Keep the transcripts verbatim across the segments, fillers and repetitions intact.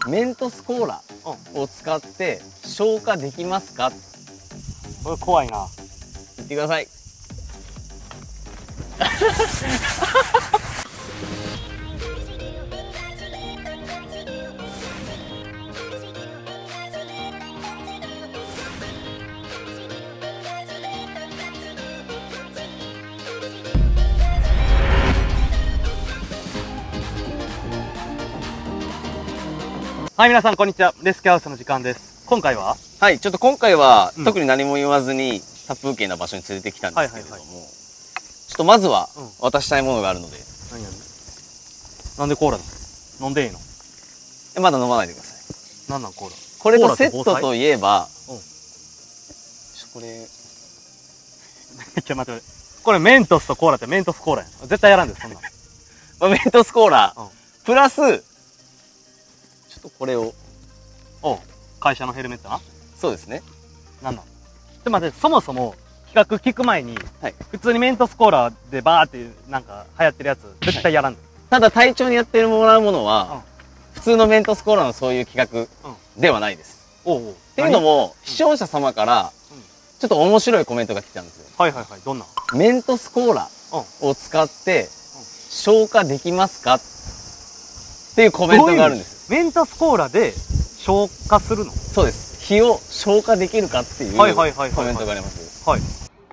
メントスコーラを使って消火できますか？ これ怖いな。 言ってください。 はい、皆さんこんにちは。レスキューハウスの時間です。今回ははい、ちょっと今回は、 うん、 特に何も言わずに殺風景な場所に連れてきたんですけれども、 はいはいはい、 ちょっとまずは、 うん、 渡したいものがあるので。 何何なんでコーラだ飲んでいいの？ え、まだ飲まないでください。 なんなんコーラ。 これとセットといえば、 うん、 ちょこれちょ待って待って、これメントスとコーラってメントスコーラやん。絶対やらんでそんなん。 まあ、メントスコーラ、うん、プラスちょっとこれを、 おう、会社のヘルメットな。 そうですね。 なんなん。で待って、そもそも企画聞く前に、はい、普通にメントスコーラでバーってなんか流行ってるやつ絶対やらんで、はい、 ただ隊長にやってもらうものは、うん、普通のメントスコーラのそういう企画ではないです。うん、おうおう。っていうのも、視聴者様から、うん、ちょっと面白いコメントが来たんですよ。 はいはいはい。どんな？ メントスコーラを使って消火できますかっていうコメントがあるんです。 メントスコーラで消火するの？ そうです。火を消火できるかっていうコメントがあります。はい。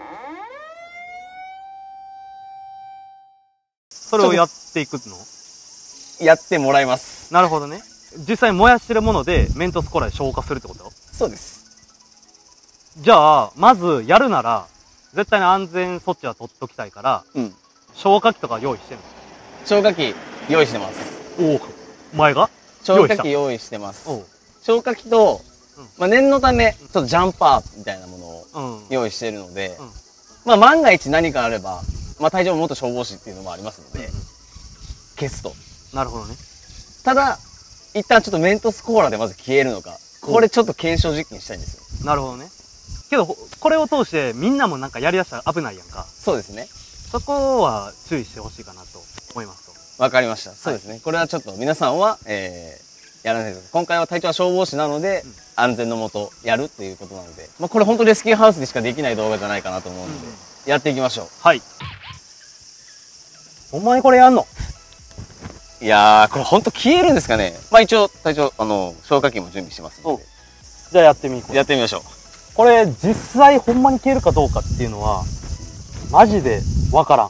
それをやっていくの？ やってもらいます。 なるほどね。実際燃やしてるものでメントスコーラで消火するってこと？ そうです。 じゃあ、まずやるなら、絶対に安全措置は取っときたいから、うん、消火器とか用意してるの？ 消火器用意してます。 おお、お前が？ 消火器用意してます。消火器と、うん、まあ念のため、ちょっとジャンパーみたいなものを用意しているので、うん、まあ万が一何かあれば、まあ隊長も元消防士っていうのもありますので、うん、消すと。 なるほどね。 ただ、一旦ちょっとメントスコーラでまず消えるのか、これちょっと検証実験したいんですよ。 なるほどね。けど、これを通してみんなもなんかやりだしたら危ないやんか。 そうですね。 そこは注意してほしいかなと思いますと。 わかりました。そうですね。はい、これはちょっと皆さんは、えー、やらないでください。今回は隊長は消防士なので、うん、安全のもとやるっていうことなので、まあこれ本当レスキューハウスでしかできない動画じゃないかなと思うので、うん、やっていきましょう。 はい。ほんまにこれやんの？ いやー、これ本当消えるんですかね。まあ一応、隊長、あの、消火器も準備してますので。 じゃあやってみよう。 やってみましょう。 これ実際ほんまに消えるかどうかっていうのはマジでわからん。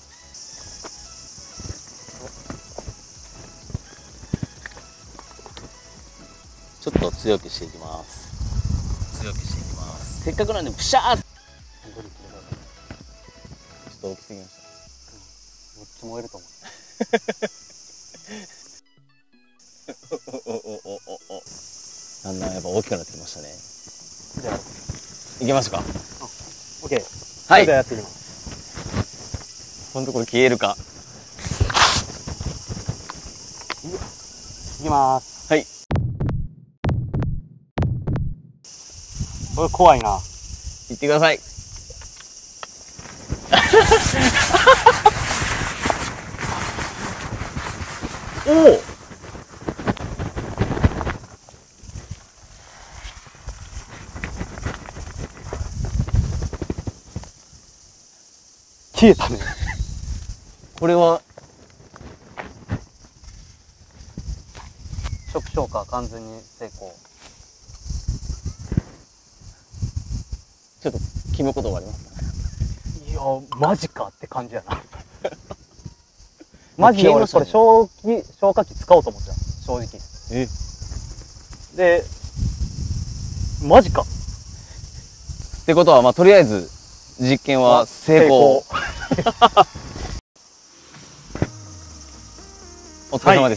ちょっと強くしていきます。強くしていきます。せっかくなんでプシャーッ。ちょっと大きすぎました。 めっちゃ燃えると思う。 おおおおお。だんだんやっぱ大きくなってきましたね。 じゃあ行きましょうか。 オッケー。 はい。 じゃあやっていきます。 ほんとこれ消えるか。 いきまーす。 はい。 これ怖いな。 行ってください。おお。 消えたね。 これは初期消火完全に成功。 ちょっと決めことがありますか？いやマジかって感じやな。マジで俺これ消火消火器使おうと思ってた正直。 えでマジかってことはまあとりあえず実験は成功。お疲れ様です。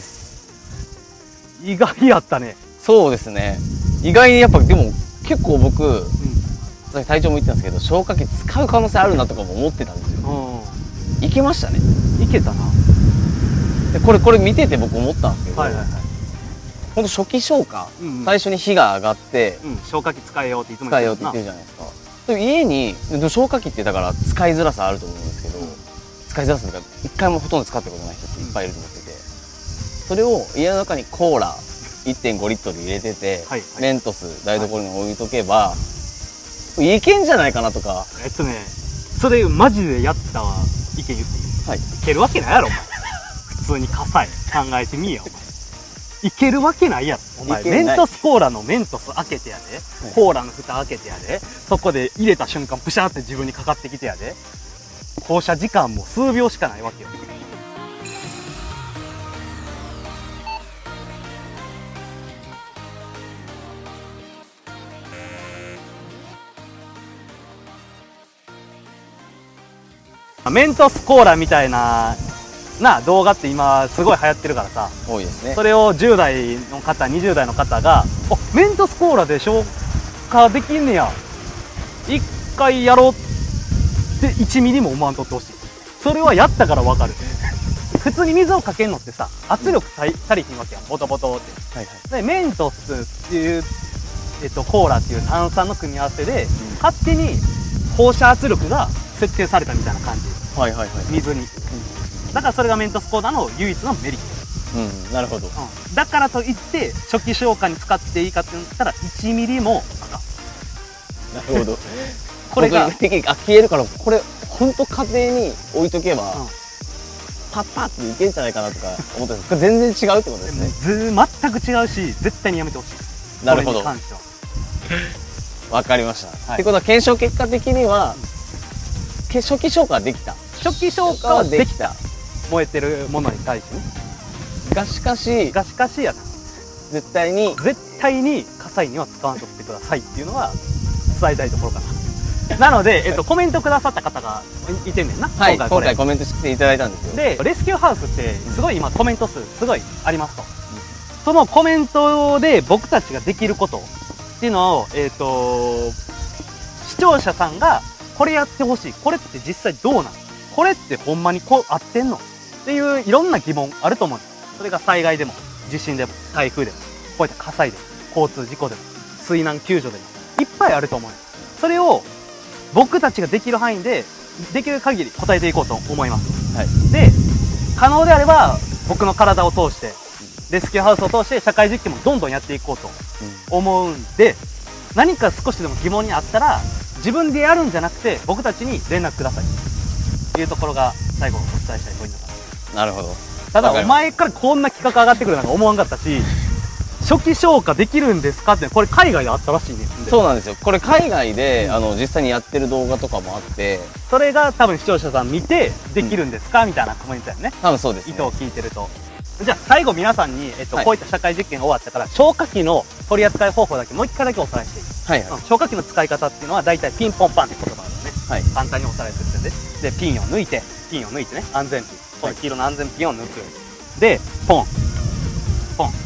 はい、意外やったね。 そうですね。意外にやっぱでも結構僕、うん、さっき隊長も言ってたんですけど消火器使う可能性あるなとかも思ってたんですよ。うん、いけましたね。 いけたな。 でこれこれ見てて僕思ったんですけど、 はいはいはい、 ほんと初期消火、うんうん、最初に火が上がって、 うん、消火器使えようっていつも言ってるじゃないですか。で家に消火器ってだから使いづらさあると思うんですけど、うん、使いづらさとか一回もほとんど使ったことない人っていっぱいいると思ってて、それを家の中にコーラいってんごリットル入れてて、 はいはい、 メントス台所に置いとけば、はい、いけんじゃないかなとか。 えっとね、それマジでやったわ意見言っていい？はい。いけるわけないやろお前。普通に火災考えてみいやお前。いけるわけないやろお前。メントスコーラのメントス開けてやで、はい、コーラの蓋開けてやで、そこで入れた瞬間プシャーって自分にかかってきてやで、降車時間も数秒しかないわけよ。メントスコーラみたいなな動画って今すごい流行ってるからさ、 多いですね。 それをじゅう代の方にじゅう代の方が「あ、メントスコーラで消化できんねや、一回やろう」っていちミリも思わんとってほしい。それはやったから分かる。普通に水をかけんのってさ、圧力足りひんわけやん、ボトボトって、はいはい、でメントスっていう、えっと、コーラっていう炭酸の組み合わせで、うん、勝手に放射圧力が設定されたみたいな感じ、はいはいはい、水に、うん、だからそれがメントスコーラの唯一のメリット。 うん、なるほど、 うん、だからといって初期消火に使っていいかって言ったらいちミリもあかん。 なるほど。これがあ消えるから、これほんと家庭に置いとけば、うん、パッパッっていけんじゃないかなとか思ったんですけど、全然違うってことですね。 ず全く違うし、絶対にやめてほしい。 なるほど。わかりました。はい、ってことは検証結果的には、うん、初期消火はできた。 初期消火はできた。燃えてるものに対してね。 がしかし、 がしかしやな。 絶対に、 絶対に火災には使わんとってくださいっていうのが伝えたいところかな。なので、えっと、コメントくださった方がいてんねんな。 はい、今回今回コメントしていただいたんですよ。 で、レスキューハウスってすごい今コメント数すごいありますと。うん、そのコメントで僕たちができることっていうのを、えっと、視聴者さんがこれやってほしい。これって実際どうなの？これってほんまにこう合ってんの？っていういろんな疑問あると思うんです。それが災害でも、地震でも、台風でも、こういった火災でも、交通事故でも、水難救助でも、いっぱいあると思うんです。それを僕たちができる範囲で、できる限り答えていこうと思います。はい、で、可能であれば、僕の体を通して、レスキューハウスを通して社会実験もどんどんやっていこうと思うんで、何か少しでも疑問にあったら、自分でやるんじゃなくて、僕たちに連絡ください。というところが最後お伝えしたいポイントかな。 なるほど。 ただ、お前からこんな企画上がってくるなんか思わんかったし、初期消火できるんですかって、これ海外であったらしいね。 そうなんですよ。これ海外で、うん、あの実際にやってる動画とかもあって、 それが多分視聴者さん見てできるんですか、うん、みたいなコメントやね。 多分そうですね。 意図を聞いてると。じゃあ最後皆さんに、えっと、はい、こういった社会実験が終わったから、消火器の取り扱い方法だけもう一回だけおさらいしていい？はいはい、うん、消火器の使い方っていうのは大体ピンポンパンって言葉があるね。はい、簡単におさらいするんで、でピンを抜いて、ピンを抜いてね、安全ピン、この黄色の安全ピンを抜く。で、ポン、ポン。はい。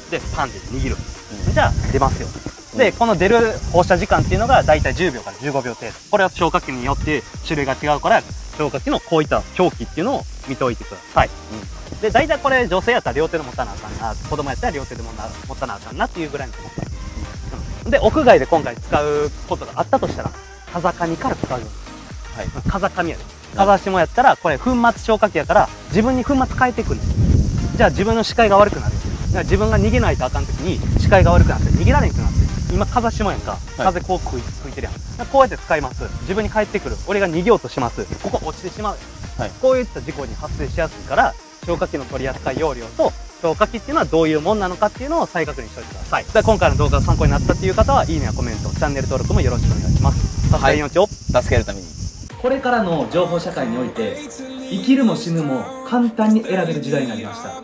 で、パンで握る。うん、じゃあ、出ますよ。で、うん、この出る放射時間っていうのが大体じゅうびょうからじゅうごびょう程度。これは消火器によって種類が違うから、消火器のこういった表記っていうのを見ておいてください。うん、で、大体これ女性やったら両手で持たなあかんな、子供やったら両手で持たなあかんなっていうぐらいのところ。うん、で、屋外で今回使うことがあったとしたら、風上から使うように。はい。風上やで。風下やったら、これ粉末消火器やから、自分に粉末変えてくる。じゃあ自分の視界が悪くなる。自分が逃げないとあかん時に視界が悪くなって逃げられんくなって、今風下やんか、風こう吹い、吹いてるやん。こうやって使います。自分に返ってくる。俺が逃げようとします。ここ落ちてしまう。はい、こういった事故に発生しやすいから、消火器の取り扱い要領と消火器っていうのはどういうもんなのかっていうのを再確認しておいてください。で今回の動画が参考になったっていう方はいいねやコメント、チャンネル登録もよろしくお願いします。助け命を助けるために。これからの情報社会において生きるも死ぬも簡単に選べる時代になりました。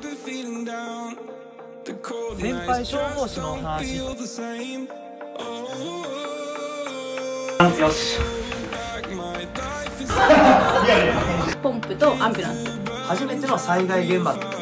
先輩消防士の話。よし。 ポンプとアンビュランス。 初めての災害現場